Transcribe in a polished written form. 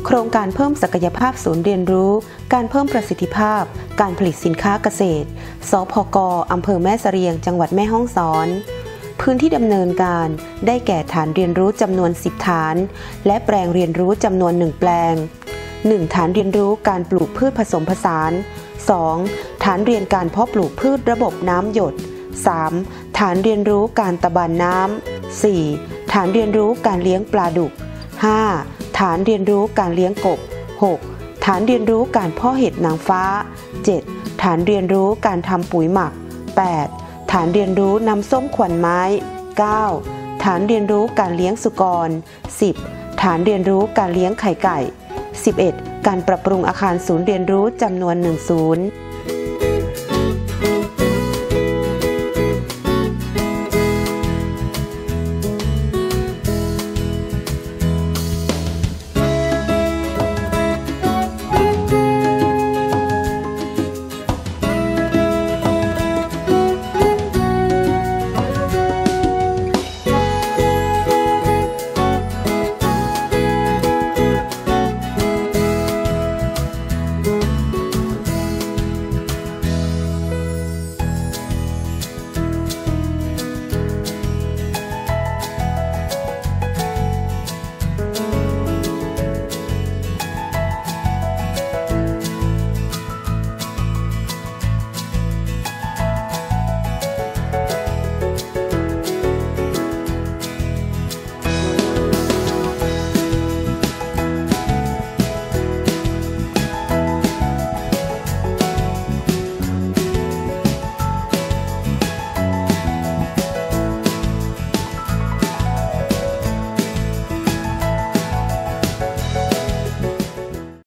ครงการเพิ่มศักยภาพศูนย์เรียนรู้การเพิ่มประสิทธิภาพการผลิตสินค้าเกษตรสพก.อำเภอแม่เสรียงจังหวัดแม่ฮ่องสอนพื้นที่ดำเนินการได้แก่ฐานเรียนรู้จำนวน10ฐานและแปลงเรียนรู้จำนวน1แปลง1ฐานเรียนรู้การปลูกพืชผสมผสาน2ฐานเรียนการเพาะปลูกพืชระบบน้ำหยด3ฐานเรียนรู้การตะบันน้ำ4ฐานเรียนรู้การเลี้ยงปลาดุก5ฐานเรียนรู้การเลี้ยงกบ6ฐานเรียนรู้การเพาะเห็ดนางฟ้า7ฐานเรียนรู้การทำปุ๋ยหมัก8ฐานเรียนรู้น้ำส้มขวัญไม้9ฐานเรียนรู้การเลี้ยงสุกร10ฐานเรียนรู้การเลี้ยงไข่ไก่11การปรับปรุงอาคารศูนย์เรียนรู้จำนวน1 ศูนย์